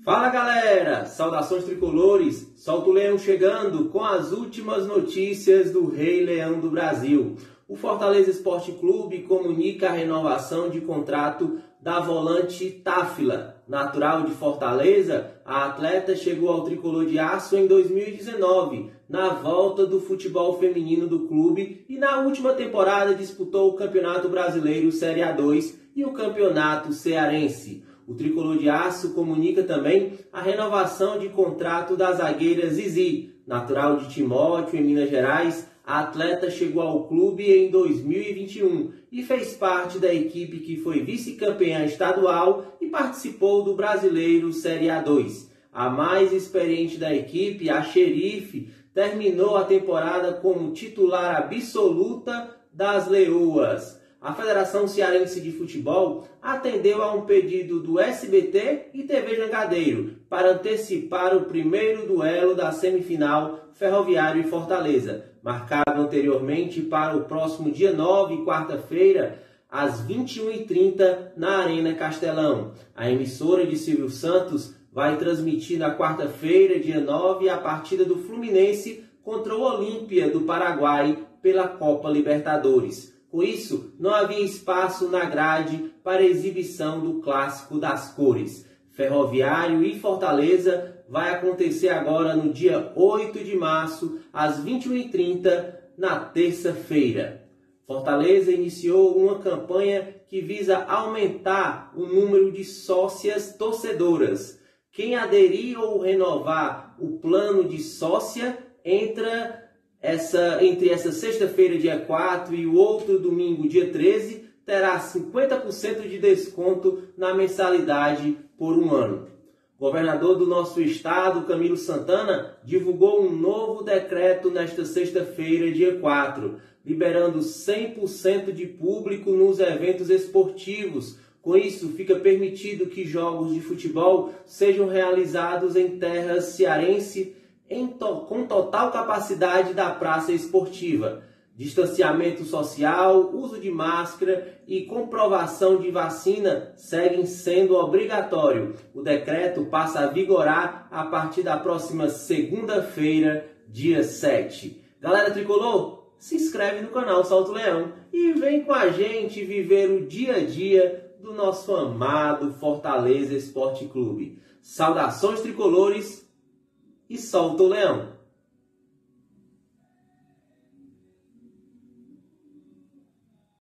Fala galera, saudações tricolores, Solta o Leão chegando com as últimas notícias do Rei Leão do Brasil. O Fortaleza Esporte Clube comunica a renovação de contrato da volante Táfila. Natural de Fortaleza, a atleta chegou ao Tricolor de Aço em 2019, na volta do futebol feminino do clube e na última temporada disputou o Campeonato Brasileiro Série A2 e o Campeonato Cearense. O Tricolor de Aço comunica também a renovação de contrato da zagueira Zizi. Natural de Timóteo, em Minas Gerais, a atleta chegou ao clube em 2021 e fez parte da equipe que foi vice-campeã estadual e participou do Brasileiro Série A2. A mais experiente da equipe, a Xerife, terminou a temporada como titular absoluta das Leoas. A Federação Cearense de Futebol atendeu a um pedido do SBT e TV Jangadeiro para antecipar o primeiro duelo da semifinal Ferroviário e Fortaleza, marcado anteriormente para o próximo dia 9, quarta-feira, às 21h30, na Arena Castelão. A emissora de Silvio Santos vai transmitir na quarta-feira, dia 9, a partida do Fluminense contra o Olímpia do Paraguai pela Copa Libertadores. Com isso, não havia espaço na grade para a exibição do Clássico das Cores. Ferroviário e Fortaleza vai acontecer agora no dia 8 de março, às 21h30, na terça-feira. Fortaleza iniciou uma campanha que visa aumentar o número de sócias torcedoras. Quem aderir ou renovar o plano de sócia entre essa sexta-feira, dia 4, e o outro domingo, dia 13, terá 50% de desconto na mensalidade por um ano. O governador do nosso estado, Camilo Santana, divulgou um novo decreto nesta sexta-feira, dia 4, liberando 100% de público nos eventos esportivos. Com isso, fica permitido que jogos de futebol sejam realizados em terras cearense com total capacidade da praça esportiva. Distanciamento social, uso de máscara e comprovação de vacina seguem sendo obrigatório. O decreto passa a vigorar a partir da próxima segunda-feira, dia 7. Galera tricolor, se inscreve no canal Solta o Leão e vem com a gente viver o dia a dia do nosso amado Fortaleza Esporte Clube. Saudações tricolores e solta o leão!